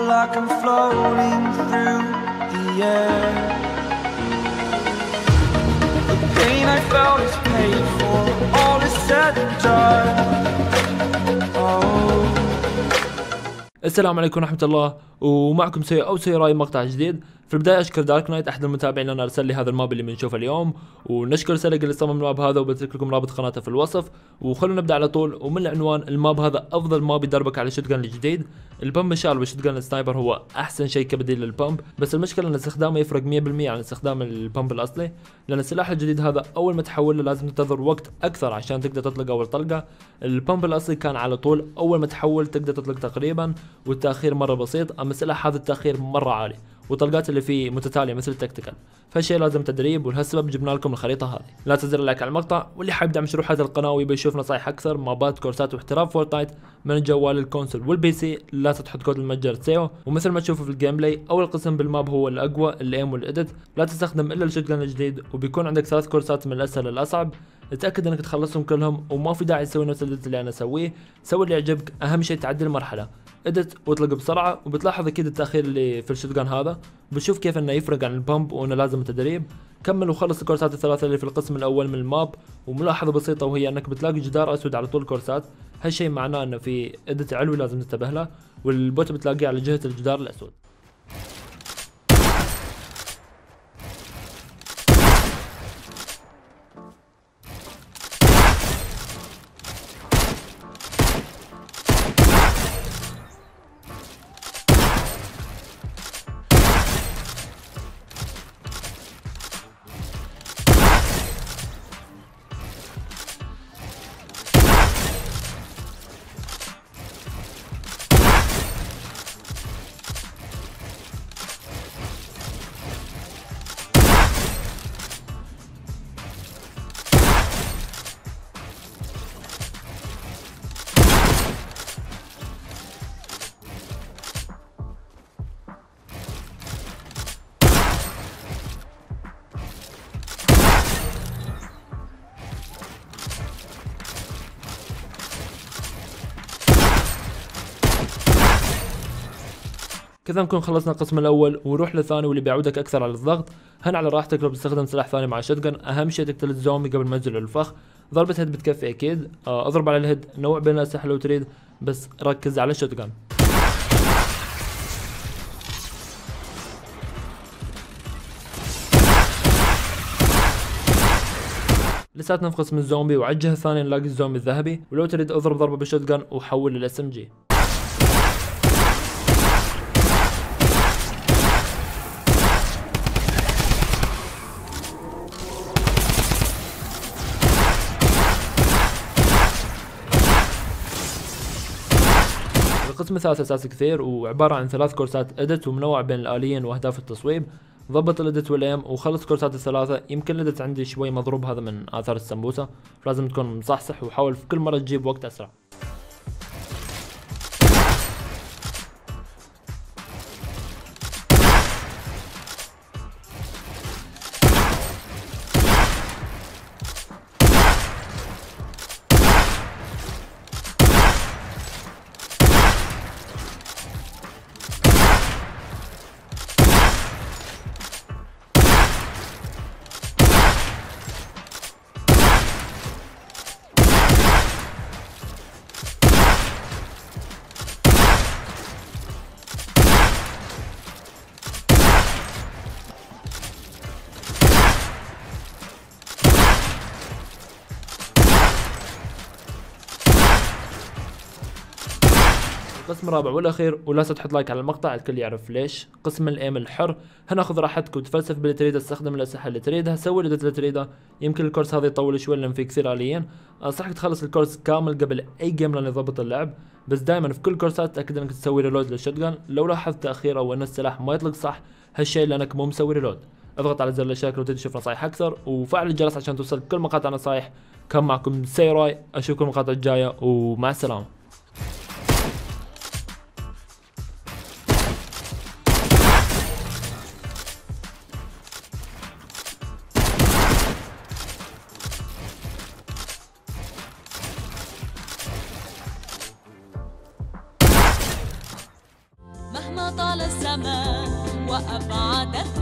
like I'm floating through the air. The pain I felt is paid for, all is said and done. Oh. السلام عليكم ورحمة الله، ومعكم سيراي مقطع جديد. في البداية أشكر دارك نايت أحد المتابعين لنا أرسل لي هذا الماب اللي بنشوفه اليوم، ونشكر سلق اللي صمم الماب هذا، وبترك لكم رابط قناته في الوصف. وخلونا نبدأ على طول. ومن العنوان، الماب هذا أفضل ماب يدربك على الشوتجن الجديد. البمب شال والشوتجن السنايبر هو أحسن شيء كبديل للبمب، بس المشكلة أن استخدامه يفرق 100% عن استخدام البمب الأصلي، لأن السلاح الجديد هذا أول ما تحوله لازم تنتظر وقت أكثر عشان تقدر تطلق أول طلقة. البمب الأصلي كان على طول أول ما تحول تقدر تطلق تقريبا، والتأخير مرة بسيط. أما السلاح هذا التأخير مرة عالي، وطلقات اللي فيه متتاليه مثل التكتيكال، فالشيء لازم تدريب، ولهالسبب جبنا لكم الخريطه هذه. لا تنسوا اللايك على المقطع، واللي حاب يدعم شروحات القناه ويبي يشوف نصايح اكثر، مابات، كورسات، واحتراف فورتنايت من الجوال، الكونسول والبي سي، لا تحط كود المتجر سيو. ومثل ما تشوفوا في الجيم بلاي، اول قسم بالماب هو الاقوى، الايم والاديت. لا تستخدم الا الشوتجن الجديد، وبيكون عندك 3 كورسات من الاسهل للاصعب. اتاكد انك تخلصهم كلهم، وما في داعي تسوي نفس الاديت اللي انا اسويه. سوي اللي يعجبك، اهم شيء تعدي المرحله، ادت واطلق بسرعه. وبتلاحظ اكيد التاخير اللي في الشوتجن هذا، بتشوف كيف انه يفرق عن البامب وانه لازم تدريب. كمل وخلص الكورسات الثلاثه اللي في القسم الاول من الماب. وملاحظه بسيطه، وهي انك بتلاقي جدار اسود على طول الكورسات، هالشيء معناه انه في ادت علوي لازم تنتبه له، والبوت بتلاقيه على جهه الجدار الاسود. كذا نكون خلصنا القسم الاول، ونروح للثاني واللي بيعودك اكثر على الضغط. هن على راحتك لو بتستخدم سلاح ثاني مع شotgun، اهم شيء تقتل الزومبي قبل ما ينزل الفخ. ضربة هيد بتكفي اكيد. اضرب على الهيد، نوع بين الاسلحه لو تريد، بس ركز على الشوتجن. لساتنا في قسم الزومبي، وعلى الجهه الثانيه نلاقي الزومبي الذهبي، ولو تريد اضرب ضربه بالشوتجن وحول للاس ام جي. القسم الثالث اساسي كثير، وعباره عن 3 كورسات ادت، ومنوع بين الاليين واهداف التصويب. ضبط الادت والايم وخلص كورسات الثلاثه. يمكن الادت عندي شوي مضروب، هذا من اثار السمبوسه، لازم تكون مصحصح، وحاول في كل مره تجيب وقت اسرع. القسم الرابع والاخير، ولا تحط لايك على المقطع، الكل يعرف ليش. قسم الايم الحر، هنا خذ راحتك وتفلسف باللي تريده، استخدم الاسلحه اللي تريدها، سوي اللي تريده. يمكن الكورس هذا يطول شوي لان في كثير اليين. انصحك تخلص الكورس كامل قبل اي جيم لان يضبط اللعب، بس دائما في كل كورسات تاكد انك تسوي ريلود للشوتجن. لو لاحظت تاخير او ان السلاح ما يطلق صح، هالشيء لانك مو مسوي ريلود. اضغط على زر الاشتراك لو تبي تشوف نصايح اكثر، وفعل الجرس عشان توصل كل مقاطع نصايح. كان معكم سيراي، اشوفكم المقاطع الجايه ومع السلامه. مهما طال الزمان وأبعدت